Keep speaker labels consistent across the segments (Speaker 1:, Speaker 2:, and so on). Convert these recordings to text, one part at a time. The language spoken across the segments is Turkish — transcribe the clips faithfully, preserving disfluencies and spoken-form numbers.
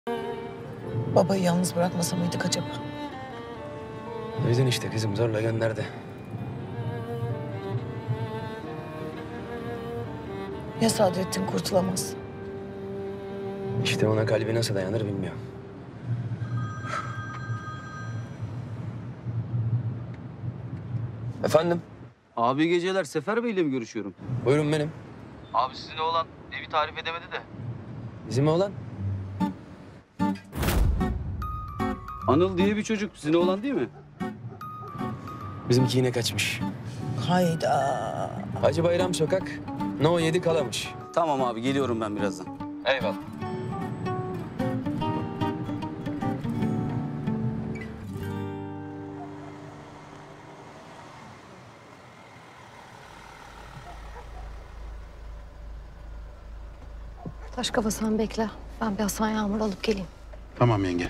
Speaker 1: Babayı yalnız bırakmasa mıydık acaba?
Speaker 2: Duydun işte kızım, zorla gönderdi.
Speaker 1: Ya Sadrettin kurtulamaz?
Speaker 2: İşte ona kalbi nasıl dayanır bilmiyorum. Efendim?
Speaker 3: Abi geceler Sefer Bey'le mi görüşüyorum?
Speaker 2: Buyurun benim.
Speaker 3: Abi sizin oğlan evi tarif edemedi de.
Speaker 2: Bizim oğlan.
Speaker 3: Anıl diye bir çocuk sizin oğlan değil mi?
Speaker 2: Bizimki yine kaçmış.
Speaker 1: Hayda.
Speaker 2: Hacı Bayram Sokak. No yedi kalamış.
Speaker 3: Tamam abi geliyorum ben birazdan.
Speaker 2: Eyvallah.
Speaker 4: Taş kafa sen bekle. Ben bir Hasan Yağmur alıp geleyim.
Speaker 5: Tamam yenge.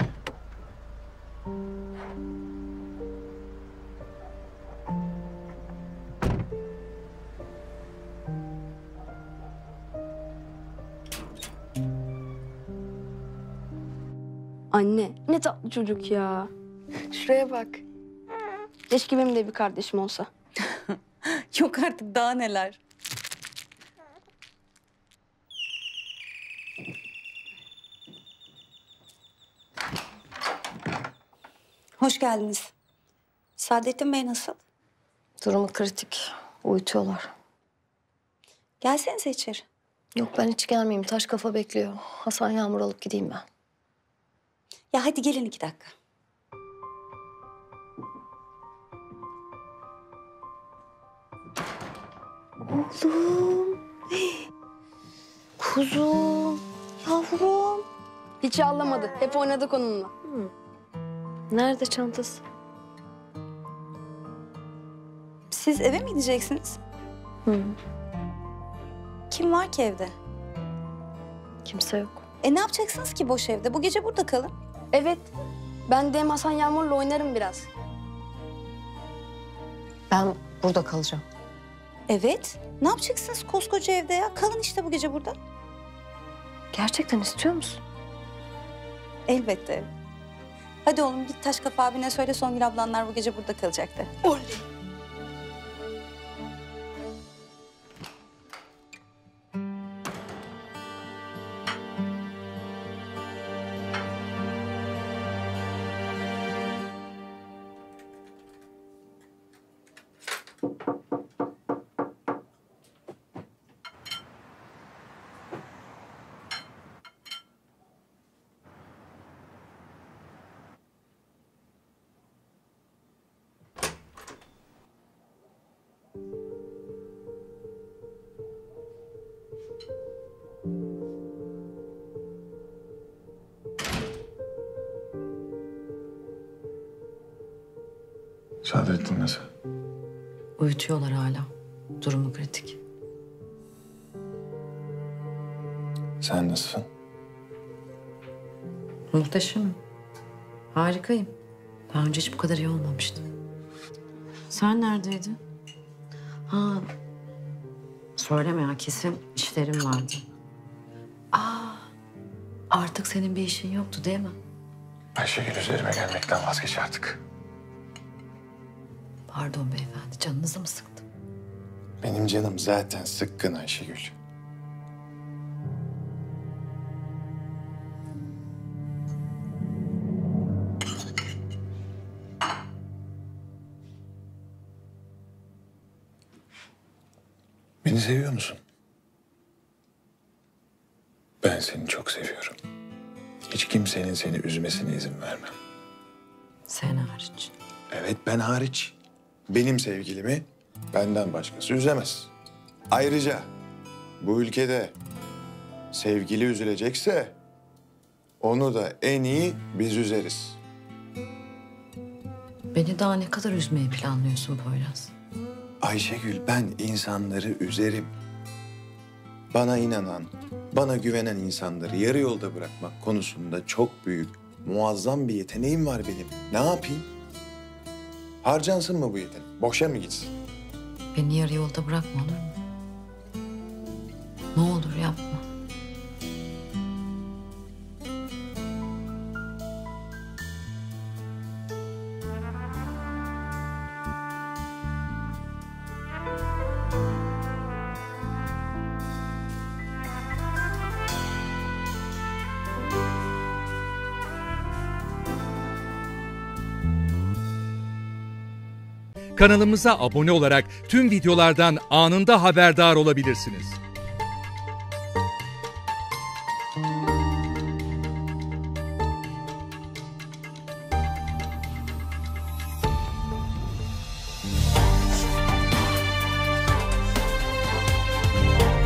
Speaker 6: Anne ne tatlı çocuk ya. Şuraya bak. Keşke benim de bir kardeşim olsa.
Speaker 7: Yok artık daha neler. Hoş geldiniz. Saadettin Bey nasıl?
Speaker 4: Durumu kritik. Uyutuyorlar.
Speaker 7: Gelsenize içeri.
Speaker 4: Yok ben hiç gelmeyeyim. Taş kafa bekliyor. Hasan Yağmur alıp gideyim ben.
Speaker 7: Ya hadi gelin iki dakika.
Speaker 4: Oğlum. Kuzum. Yavrum.
Speaker 6: Hiç ağlamadı. Hep oynadık onunla.
Speaker 4: Nerede çantası?
Speaker 7: Siz eve mi gideceksiniz?
Speaker 4: Hı.
Speaker 7: Kim var ki evde?
Speaker 4: Kimse yok.
Speaker 7: E ne yapacaksınız ki boş evde? Bu gece burada kalın.
Speaker 6: Evet. Ben de hem Hasan Yağmur'la oynarım biraz.
Speaker 4: Ben burada kalacağım.
Speaker 7: Evet. Ne yapacaksınız koskoca evde ya? Kalın işte bu gece burada.
Speaker 4: Gerçekten istiyor musun?
Speaker 7: Elbette. Hadi oğlum git Taş Kafa abine söyle Songül ablanlar bu gece burada kalacaktı.
Speaker 6: Oley.
Speaker 5: Saadettin nasıl?
Speaker 8: Uyutuyorlar hala. Durumu kritik.
Speaker 5: Sen nasılsın?
Speaker 8: Muhteşem. Harikayım. Daha önce hiç bu kadar iyi olmamıştım. Sen neredeydin? Ha, söyleme ya, kesin işlerim vardı. Aa, artık senin bir işin yoktu değil mi?
Speaker 5: Ayşegül üzerime gelmekten vazgeç artık.
Speaker 8: Pardon beyefendi, canınızı mı sıktım?
Speaker 5: Benim canım zaten sıkkın Ayşegül. Beni seviyor musun? Ben seni çok seviyorum. Hiç kimsenin seni üzmesine izin vermem.
Speaker 8: Sen hariç.
Speaker 5: Evet, ben hariç. Benim sevgilimi benden başkası üzemez. Ayrıca bu ülkede sevgili üzülecekse onu da en iyi biz üzeriz.
Speaker 8: Beni daha ne kadar üzmeyi planlıyorsun Poyraz?
Speaker 5: Ayşegül, ben insanları üzerim. Bana inanan, bana güvenen insanları yarı yolda bırakmak konusunda çok büyük, muazzam bir yeteneğim var benim. Ne yapayım? Harcansın mı bu yetenek? Boşa mı gitsin?
Speaker 8: Beni yarı yolda bırakma, olur mu? Ne olur yapma.
Speaker 9: kanalımıza abone olarak tüm videolardan anında haberdar olabilirsiniz.